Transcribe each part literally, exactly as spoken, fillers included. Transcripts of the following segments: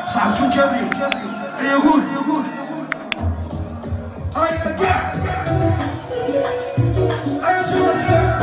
صاحبكم كبير يقول يقول أي كاع أي جوات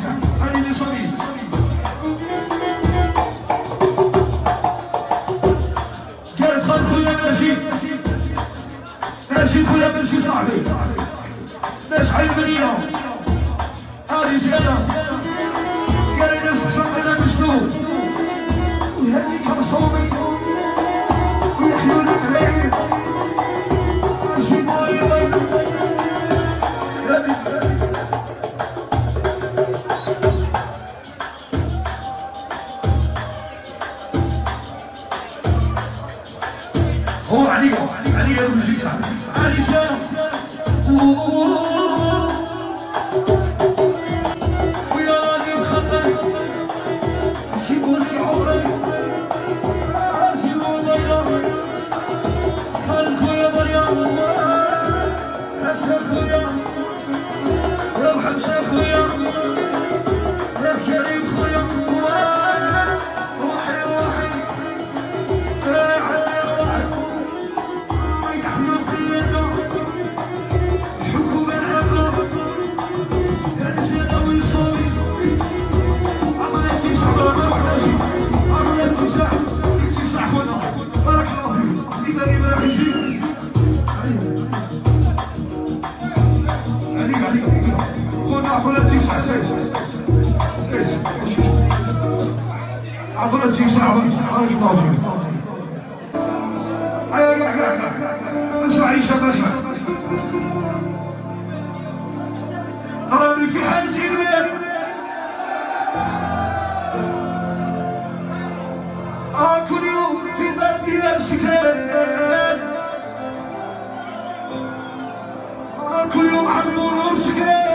علي لصبي قالت خالد خويا ماشي ماشي خويا ماشي صاحبي ناس حي المدينة هادي زيادة قال الناس خصنا مشدود ويهني كرصومي ويحيوا لك العيد ماشي باي باي هو علي علي يا ابن جيسان علي سلام ويا راجل مخطر سيبوني عمري سيبوني عمري خالد خويا مريم حسن خويا يا حمزة خويا يا كريم خويا روحي روحي عبرت شي صعبة عليك ناظرين أيا قاع قاع قاع بس عيشة باشا راني في حاجة المال آه كل يوم في بلدي سكران آه كل يوم عمو نور سكران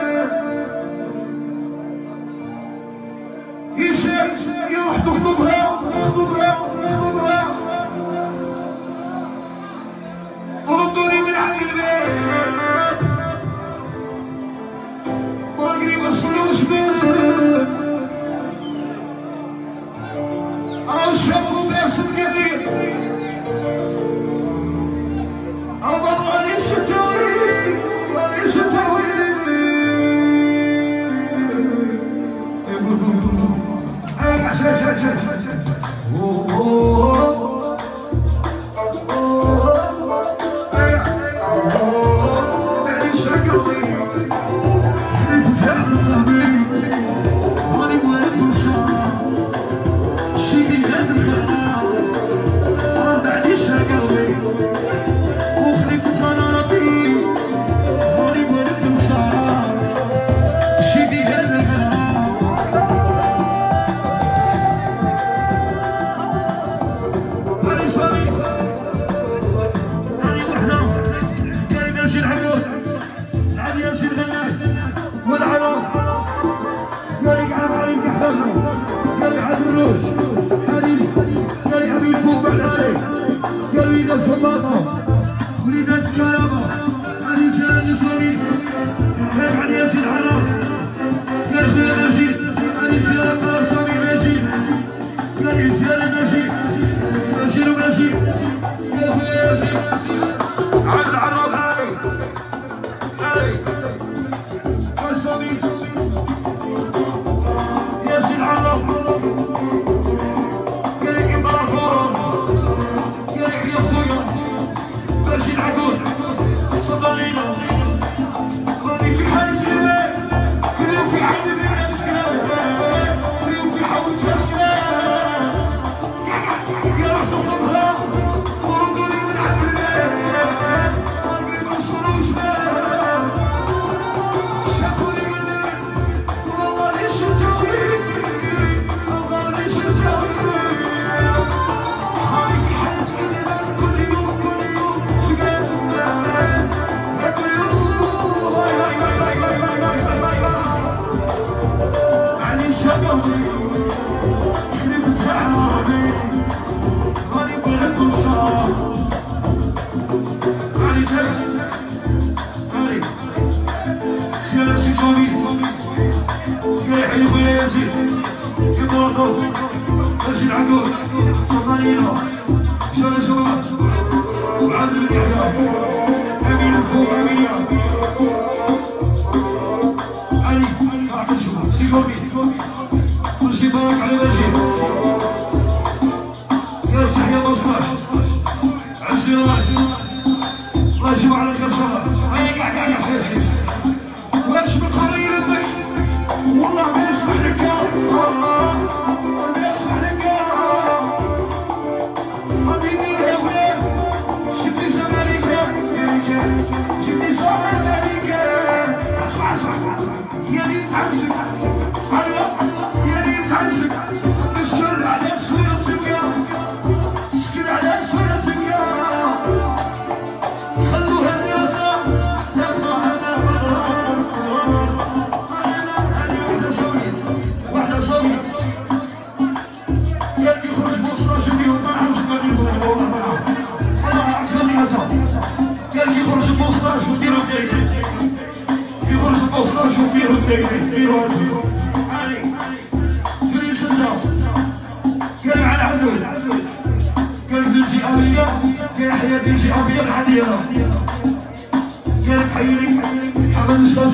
يروح تخطبها يخطبها يخطبها وردوني من عند البيت واقري ما وصلوش بيه او شافوا باسم كثير او ما غاديش التوي غاديش التوي علي كوني كل شي بارك على مجيد يا تحية مصلح عزلي راس الله يجيب على خير شهر هيا كاع كاع كاع سير سير واش بالقرية لبك والله ما يصلح لك يا الله ما يصلح لك يا غادي ندير يا ولاد شفتي زمانك شفتي زمانك اسمع اسمع يا ريت تعكسك هيا يا ريت تعكسك تسكر على صويرتك تسكر على صويرتك خلوها الرياضة يلا انا واحنا صويت واحنا صويت قال لي خرج بوصلة جميل ما نعرفش غادي نقول والله ما نعرف انا ما عرفتش غادي نهزر قال لي خرج بوصلة شوف ديروا بدايتي يخرج بوصلة شوف ديروا بدايتي ديروا هادو هاني شنو يسجل قال على حدود قال بنتي أبية قال حياتي شي أبية الحديرة قال بحيري حمد